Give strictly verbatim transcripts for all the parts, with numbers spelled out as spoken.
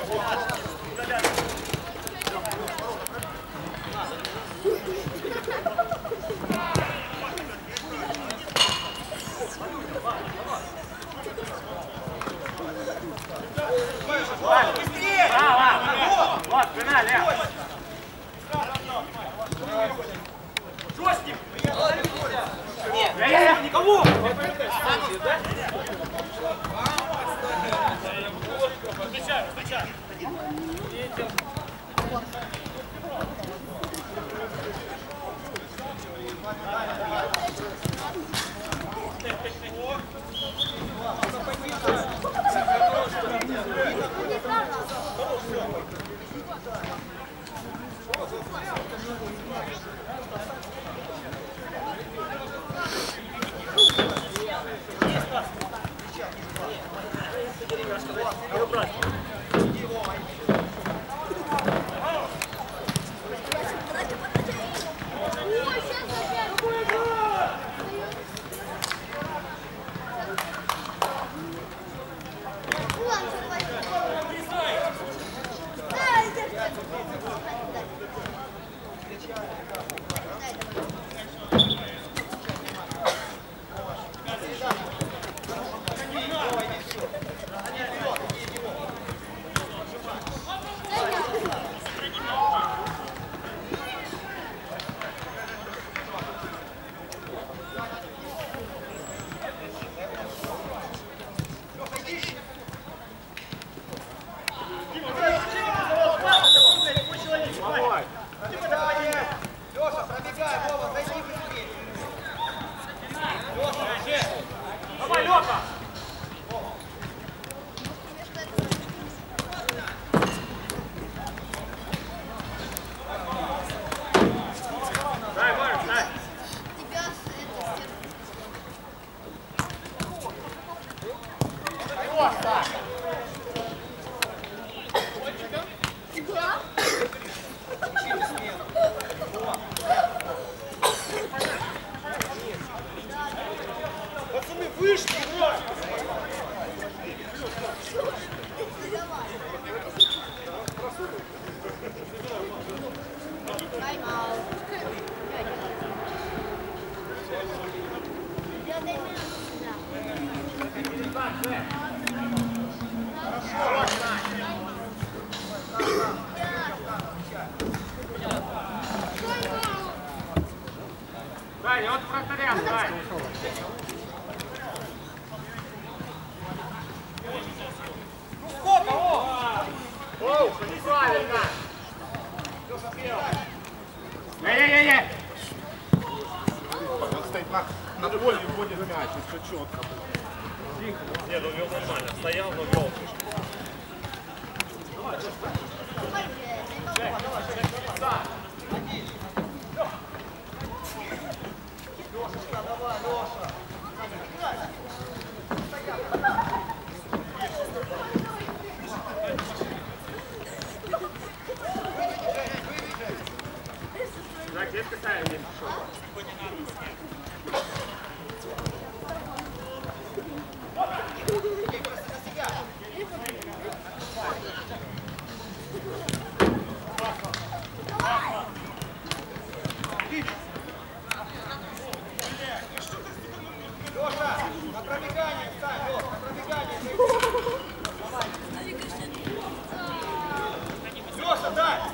Вот, спина, лев. Что с ним? Нет, никого! Встречай, встречай.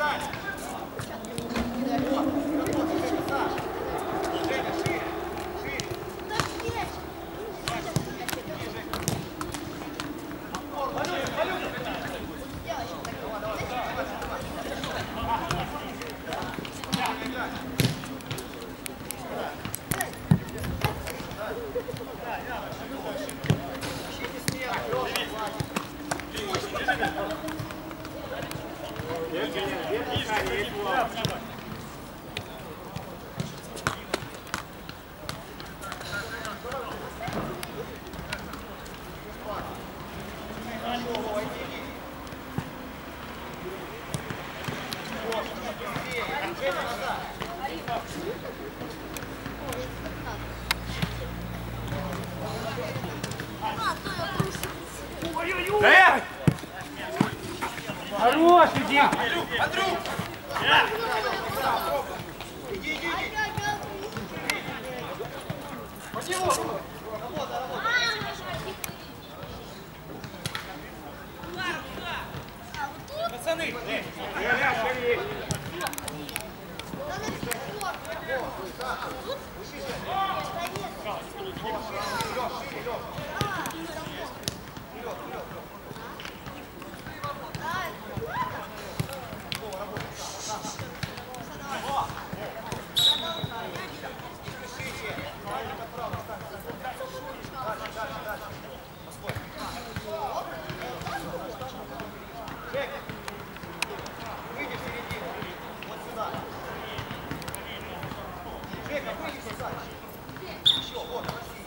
Шире, шире. Хорош, иди! Андрюх! Иди, иди, иди! Спасибо! Работа, работа! Пацаны! Выйди в середину. Вот сюда. Жека, выйди сюда. Еще, вот, красиво.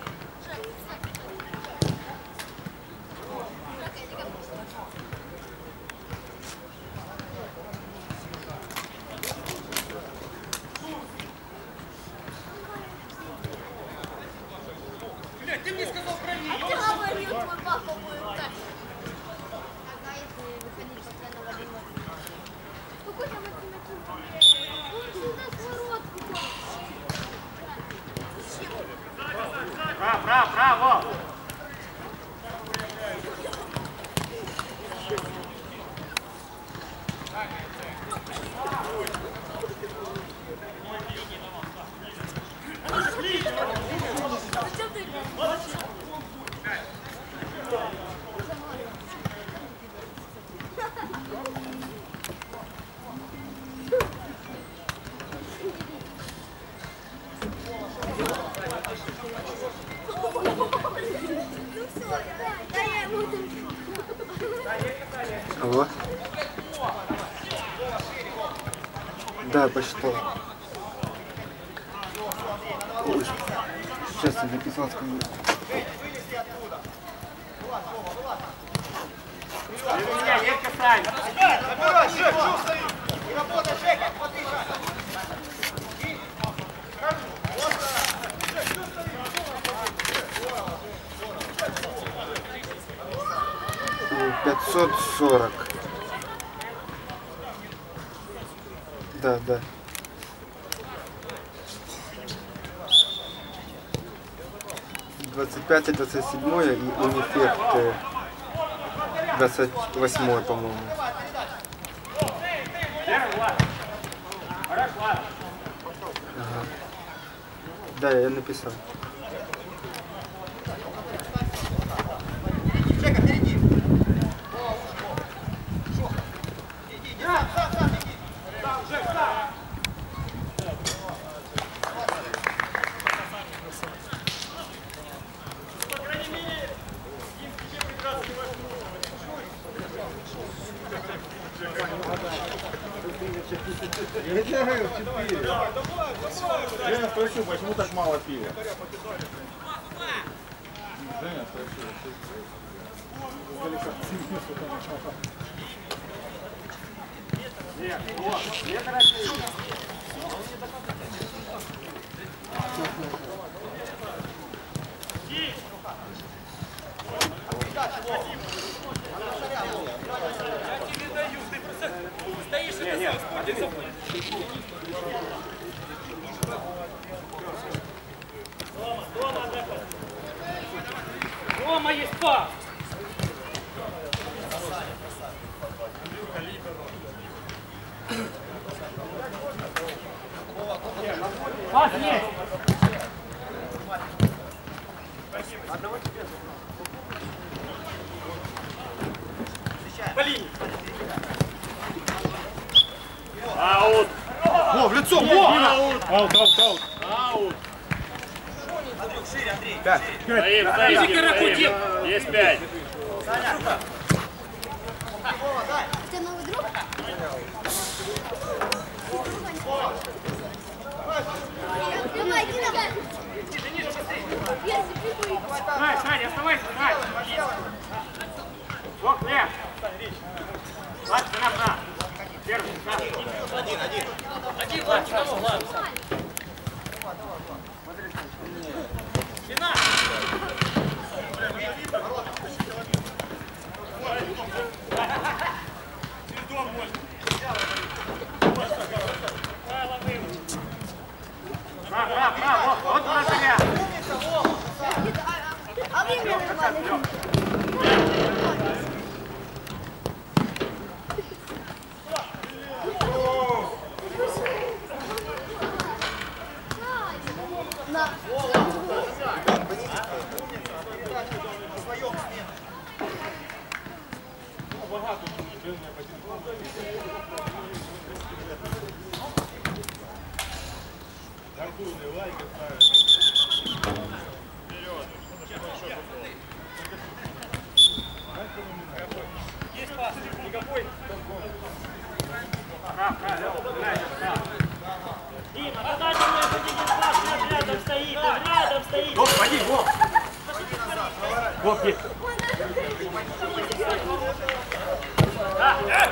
Блядь, ты мне сказал правильно! А ты говорил, твой папа будет так. Ага, если выходить постоянно в один момент. Какой там математик? Он всегда свой рот купил. Браво, браво, браво! Зачем ты играешь? Ну все, да я ему там. Алло? Да, посчитал. Ой, сейчас я записал, скажу. Вылезти оттуда. Влад, Вова, Влад. Без меня, Ерка, Сань! Забирай, Жек, что стоит? И работай, Жека, подвигай. И, скажу, вот так. Жек, что стоит? пятьсот сорок. Да, да. двадцать пятое, двадцать седьмое и унифект э, двадцать восьмое, по-моему. Вверх, Влад! Хорош, Влад! Ага. Да, я написал. Жека, впереди. О, ушко. Шо? Иди, иди, сам, сам, сам, иди. Сам, Жек, сам! По крайней мере, им тебе прекрасно Я спрошу, почему так мало пива? Женя, спрошу. Нет, вот, не торопись. Я тебе даю, ты просто стоишь и не, спортом. Рома, есть пас! Пас есть! По линии! Аут! Во, в лицо, во! Аут! Аут, аут, аут. Аут! Андрюх, шире, Андрей. Пять. Стоим, стоим! Есть пять! Вова, дай. У тебя новый друг? Давай, иди давай. Если ты будешь. Сань, Сань, оставайся, Сань! Бок, лев! Ладно, на, на! Первый, на! Один, один. Один, Влад, никого, Влад! Спина! Прав, прав, прав, вот, вот вратаря. А вы мне нормально. На. Прав, прав, Лёва, прав. Дима, когда ты мне один класс, он рядом стоит, он рядом стоит. Гоп, води, гоп. Гоп, есть. Да, э!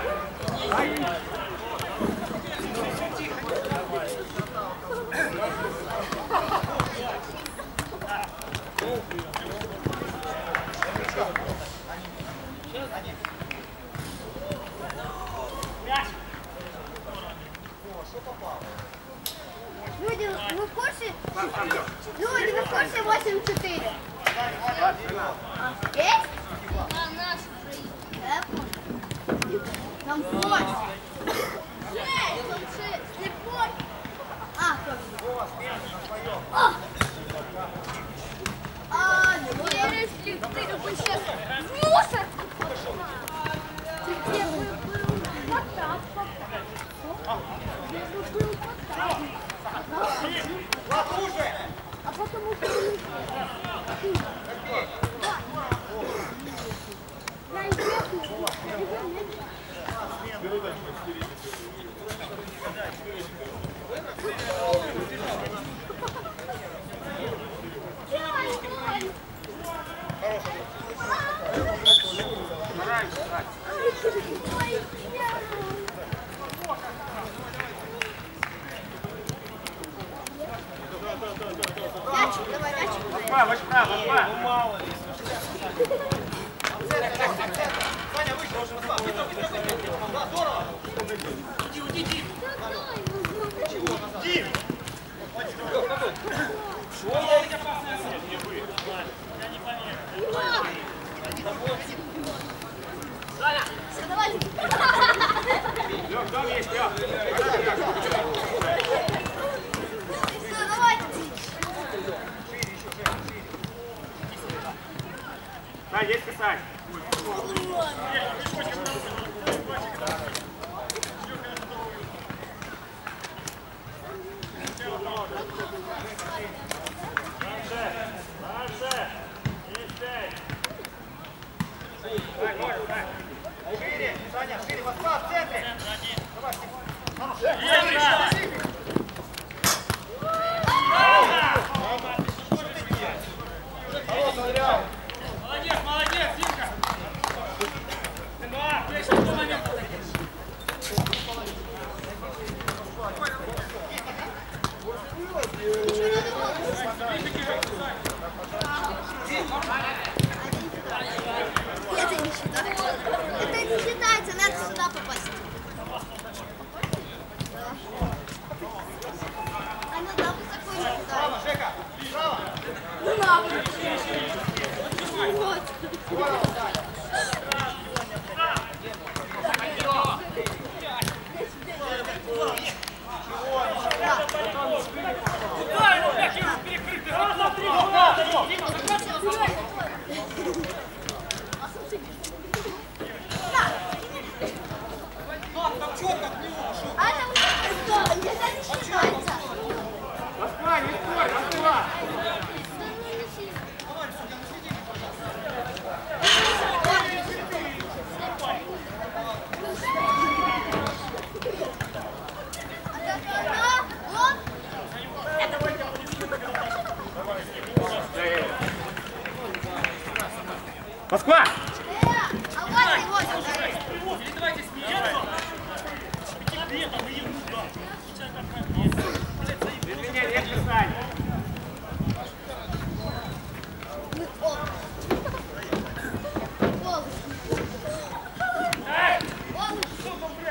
Люди, вы в курсе? Люди, вы в курсе восемь четыре? Есть? Да, наш уже. Там восемь. Шесть, там шесть. Слепой. А, точно. О! А, если ты такой сейчас в мусор. Ты где был? Вот так, вот так. Где был вот так. А потом уже мячик, давай мячик. Москва, Москва, Москва. Саня, выше, уже Москва. Петр, Петр, Петр. Да, здорово. Иди, уйди, Дим. Чего назад? Дим! Что? Я не поверю. Все, давайте. Лёг, дом есть, Лёг. Все, давайте. Да, есть писать. Шире, Саня, шире. Москва в центре. Давай, Молодец, молодец, Димка. Да, ты еще в момент. Это не считается. Это не считается, надо сюда попасть. А ну да, высоко не считается. право, Жека. Право. Ну нахуй. Вот. Дай ему мяч, ему перекрытый. Раз, два, три, два. Дима, А это уже что? Это не считается. Москва, не спорь, Москва. Москва! А вот и вот. передавайте смеяться. Летом и ему, да. Без меня нет писать. Мы оп. Волос. Волос.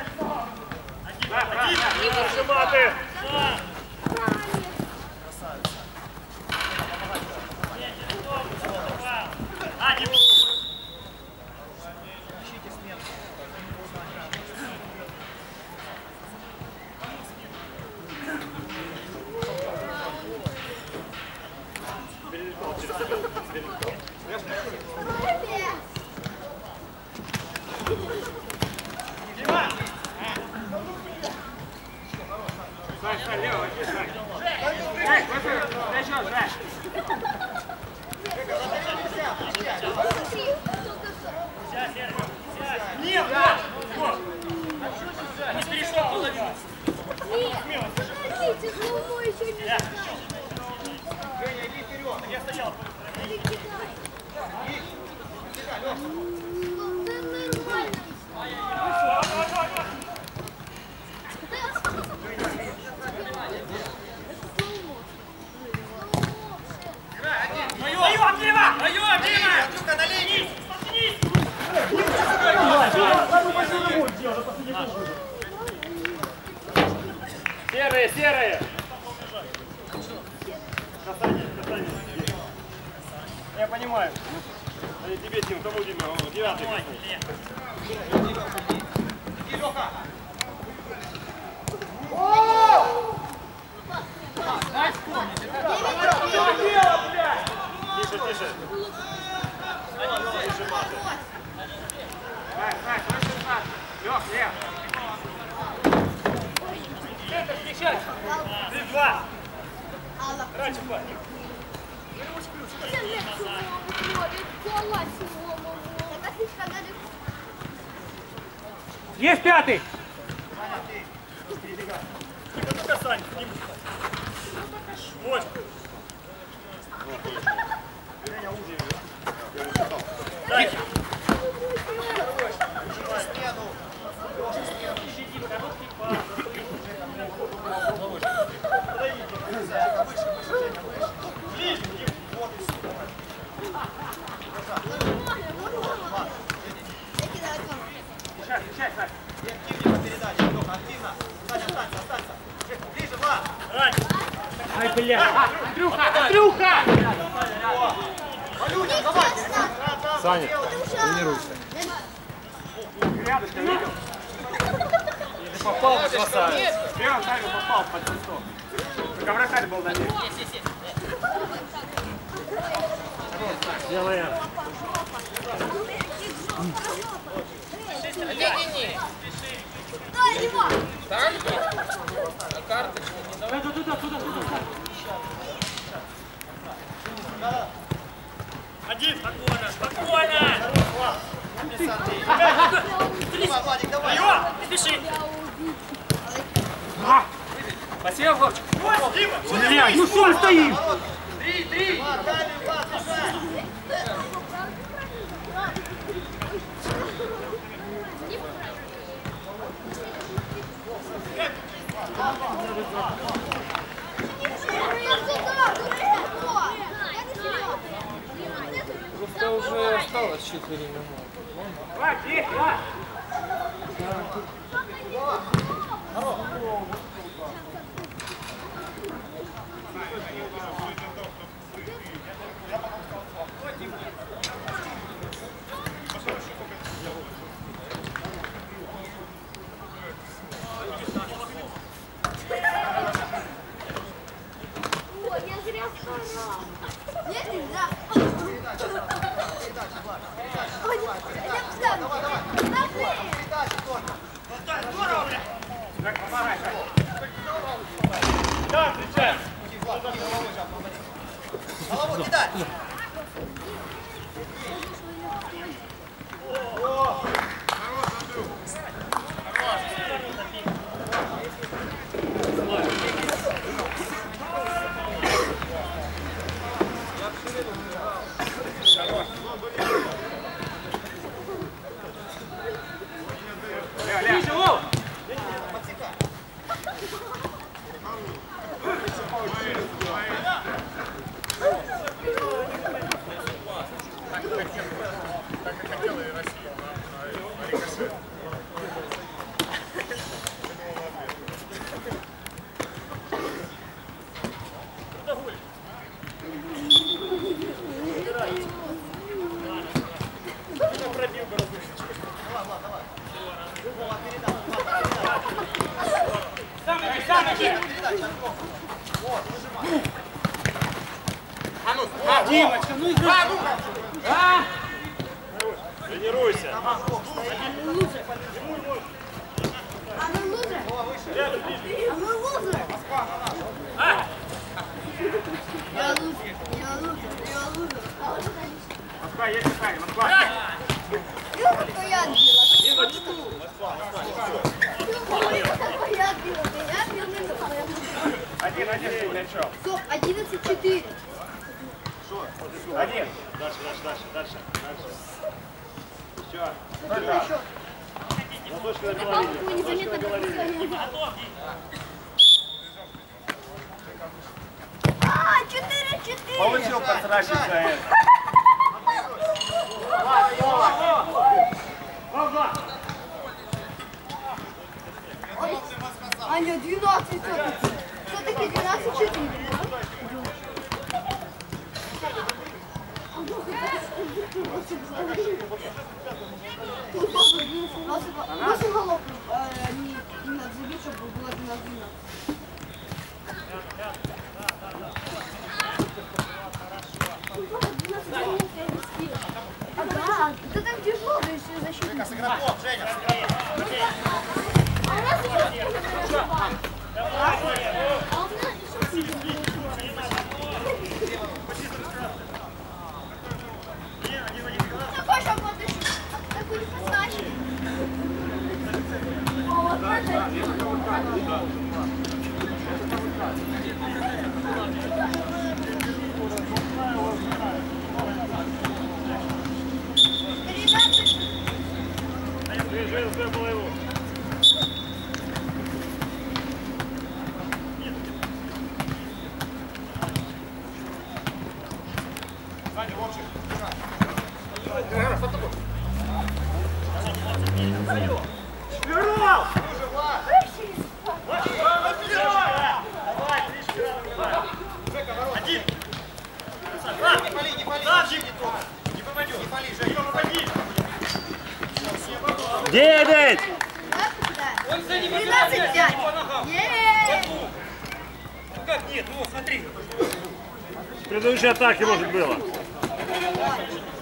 Плечо, Жек. Нет, да! Не перешел половину. Нет, подождите, злому еще не знаю. Женя, иди вперед. Я стоял. Ты кидай. Кидай, Леша. Ну, да нормально. Мою, Дима! Мою, Дима! Андрюха, на линии. Серые, серые! Красавец, красавец. Я понимаю. А не тебе, Тим, кому Дима? Он девятый. Иди, Леха. Тише, тише. Так, так, выше так. Лех, лев. Центр, встречай. Ты два. Раньше два. Есть пятый! Ну касание, вот. Дай. Ай, бля! Андрюха! Андрюха! Саня, тренируйся. Рядышком видел? Ты попал, красавец! В первом тайме попал под шестом. Только вратарь был на ней. Делаем. Не-не-не. Дай его. Карточку не давай. Туда, туда, туда, туда. Один. Спокойно, спокойно. Владик, давай. Не спеши. Спасибо, Вовчик. Дима, ну что мы стоим? Три, три. Дали, Влад, бежай. Просто уже осталось четыре минуты. Влад, есть, Влад. Ой, я зря сказал. Нет, нельзя. Ой, я встану. Давай, давай. Передача только. Здорово, бля. Так, помогай, так. Да, встречай. Влад, головой сейчас помоги. Головой кидай. Ближе, Вов. Димочка, ну и а! Тренируйся. А мы лузеры. А мы лузеры. Рядом, ближе. А мы лузеры. А! Я лузер, я лузер, я лузер. А вот это лишь. Москва, есть Москва, Москва. Юра, кто я отбила? Юра, я отбила, я отбила, не знаю. Один, один, мячом. Стоп, одиннадцать четыре. Один. Дальше, дальше, дальше, дальше, дальше. Все. Какой счет? Ладошки на Я голове. папу незаметно пропускаю. А, четыре четыре. Получил подсрачник за это. Ой, Аня, двенадцать все-таки. Все-таки двенадцать четыре. Восемь голов не надо забить, чтобы было двенадцать. Да, это так тяжело, если защитник. С игроком, Женя. А у нас еще разговаривать. А у нас еще такой же подышу. Такой не позначит. Вот Движи, две голову. Саня, Вовчик. Вернул! Один. Не пали, не пали. Не попадет. Не пали, Женя. Девять. тринадцать пять. Как нет? Ну, смотри. В предыдущей атаке, может, было. Е-е-е.